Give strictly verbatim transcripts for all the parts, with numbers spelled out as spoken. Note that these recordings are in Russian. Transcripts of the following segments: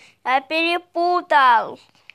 Я перепутал.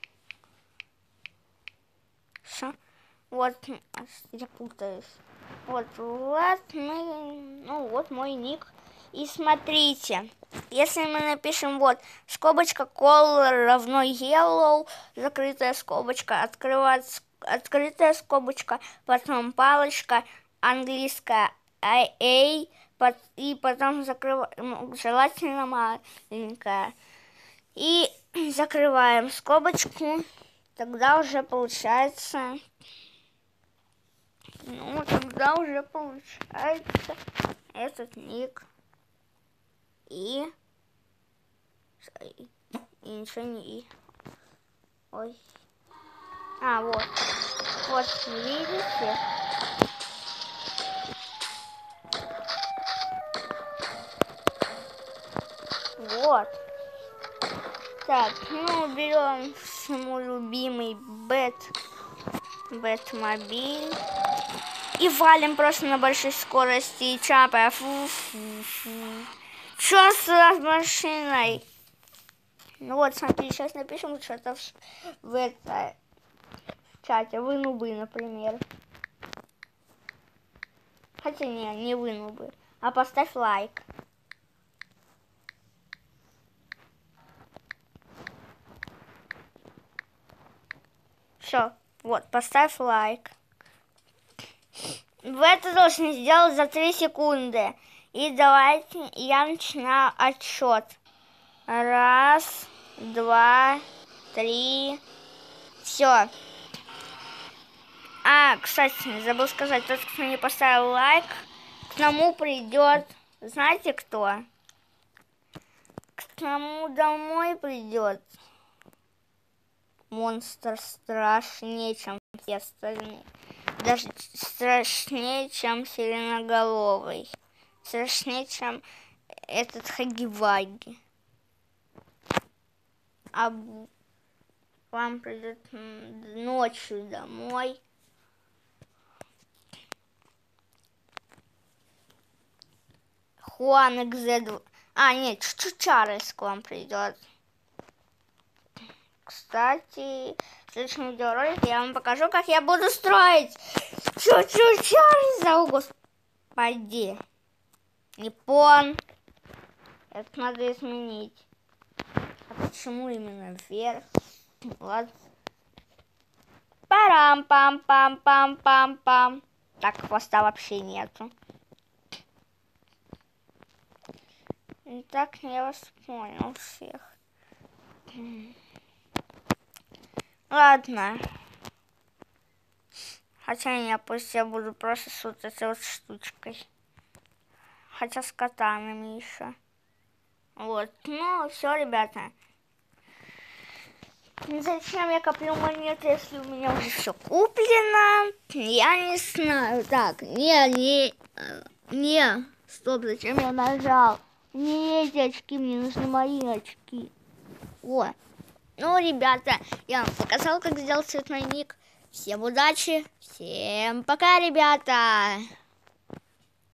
Что? Вот, я путаюсь. Вот, вот, мы, ну, вот мой ник. И смотрите, если мы напишем вот скобочка color равно yellow, закрытая скобочка, открывать, открытая скобочка, потом палочка, английская A, и потом закрываем, желательно маленькая, и закрываем скобочку, тогда уже получается, ну, тогда уже получается этот ник. И... И ничего не... Ой. А, вот. Вот, видите? Вот. Так, ну, берем мой любимый Бэт... Бэтмобиль. И валим просто на большой скорости и чапая. Что с машиной? Ну вот, смотри, сейчас напишем что-то в, в, это, в чате. Вы нубы, например. Хотя не, не вы нубы. А поставь лайк. Все, вот, поставь лайк. Вы это должны сделать за три секунды. И давайте я начинаю отсчет. Раз, два, три. Все. А, кстати, забыл сказать, тот, кто не поставил лайк, к тому придет, знаете кто? К тому домой придет монстр страшнее, чем все остальные. Даже страшнее, чем сиреноголовый. Страшнее, чем этот Хаги-Ваги. А вам придет ночью домой. Хуан икс зет. А, нет, Чарльз к вам придет. Кстати, в следующем видеоролике я вам покажу, как я буду строить Чу-Чу Чарльза. О, господи. Не пон. Это надо изменить. А почему именно вверх? Ладно. Парам-пам-пам-пам-пам-пам. Так, хвоста вообще нету. Так, я вас понял всех. Ладно. Хотя не, пусть я буду просто с вот этой вот штучкой. Хотя с катанами еще. Вот. Ну, все, ребята. Зачем я коплю монеты, если у меня уже все куплено? Я не знаю. Так, не, не, не. Стоп, зачем я нажал? Не эти очки, мне нужны мои очки. О. Ну, ребята, я вам показал, как сделать цветной ник. Всем удачи, всем пока, ребята!